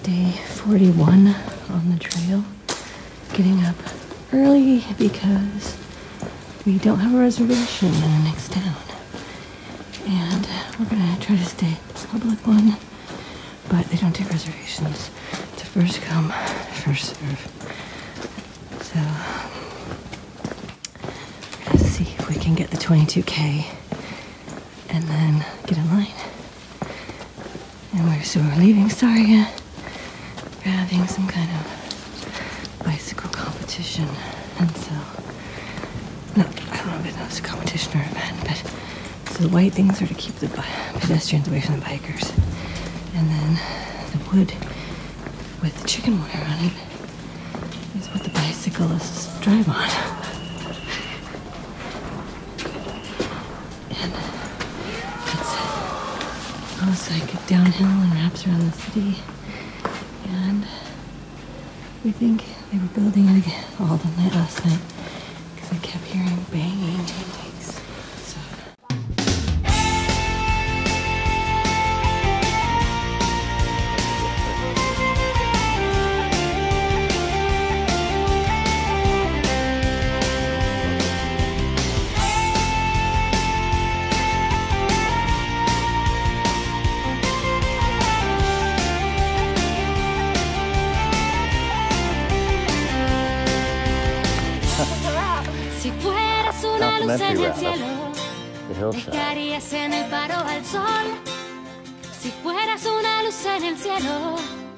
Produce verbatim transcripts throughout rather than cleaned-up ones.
day forty-one on the trail. Getting up early because we don't have a reservation in the next town. And we're gonna try to stay at the public one, but they don't take reservations. It's a first come, first serve. So we're gonna see if we can get the twenty-two K and then get in line. And we're so we're leaving Sarria. We're having some kind of bicycle competition, and so no, I don't know if it's a competition or event, but so the white things are to keep the pedestrians away from the bikers, and then the wood with the chicken wire on it is what the bicyclists drive on. And it's almost like downhill and wraps around the city, and we think they were building it again all the night last night because I kept hearing banging and takes. So. Si fueras una luz en el cielo, dejarías en el faro al sol. Si fueras una luz en el cielo,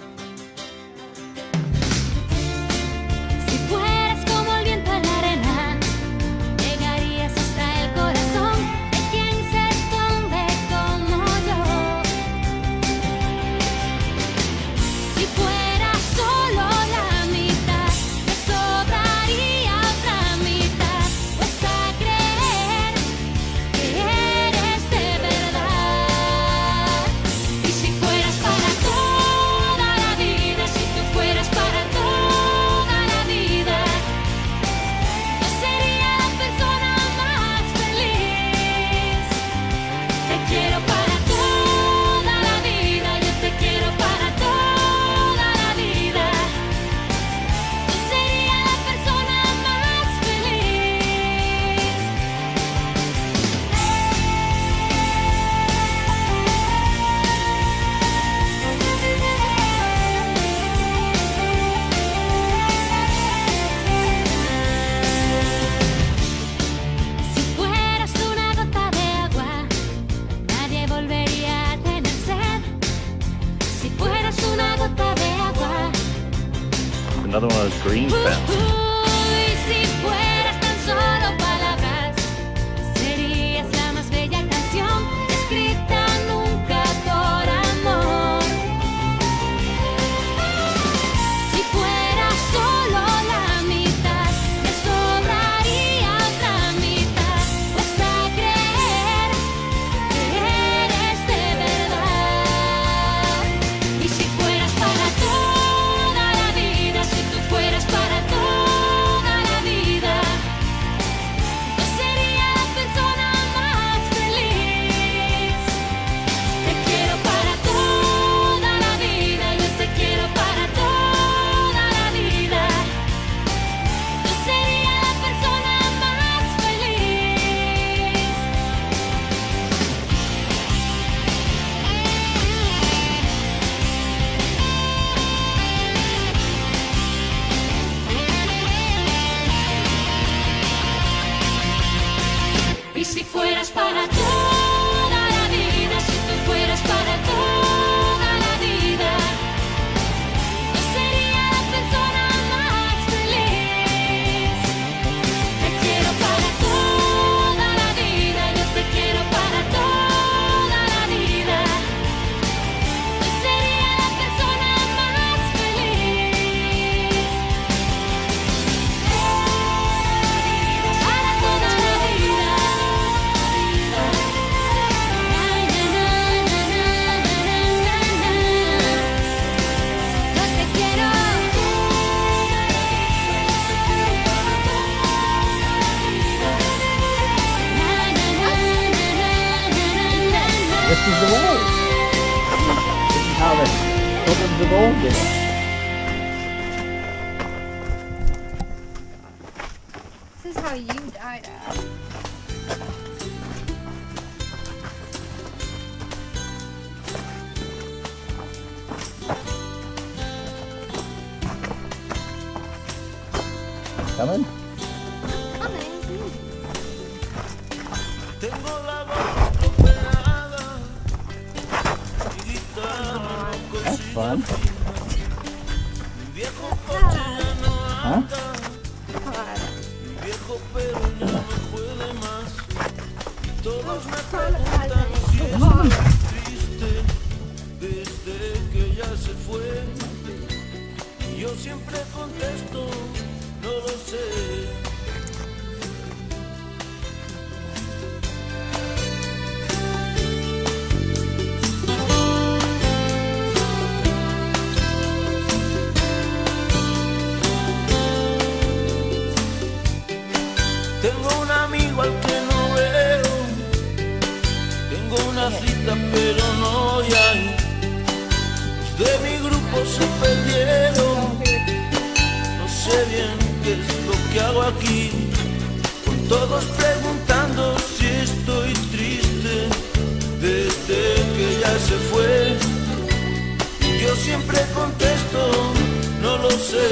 si fueras como el viento en la arena, llegarías hasta el corazón de quien se esconde como yo. Si fueras solo la mitad, te sobraría otra mitad, cuesta creer que eres de verdad. Y si fueras para toda la vida, si tú fueras para toda la vida, yo sería la persona más feliz. Te quiero para toda la vida, yo te quiero para toda la vida. Yo sería la persona más feliz. Si fueras una gota de agua, nadie volvería a tener sed. Si fueras una gota de agua, Another one of those green uh, fountains. uh, y si fueras tan solo palabras, serías la más bella canción escrita nunca por amor. Si fueras solo la mitad, te sobraría otra mitad, cuesta creer que eres de verdad. Y si fueras para toda la vida, si tú fueras para toda Opens the gold digger. This is how you died at. Coming? That's fun. Huh? Yo siempre contesto, no lo sé. Tengo un amigo al que no veo, tengo una cita pero no hay. Los de mi grupo se perdieron, no sé bien qué es lo que hago aquí, con todos preguntando si estoy triste desde que ya se fue. Y yo siempre contesto, no lo sé.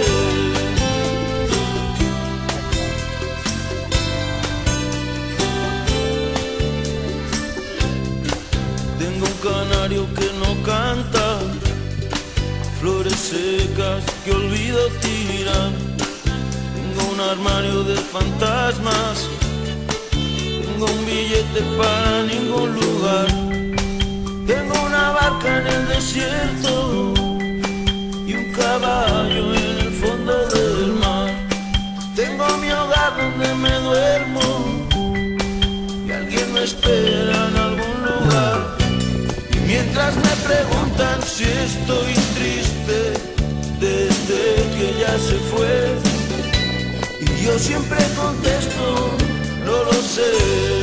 Tengo un canario que no canta, flores secas que olvido tirar. Tengo un armario de fantasmas, tengo un billete para ningún lugar. Tengo una barca en el desierto y un caballo en el fondo del mar. Tengo mi hogar donde me duermo y alguien me espera en algún lugar. Mientras me preguntan si estoy triste desde que ya se fue, y yo siempre contesto, no lo sé.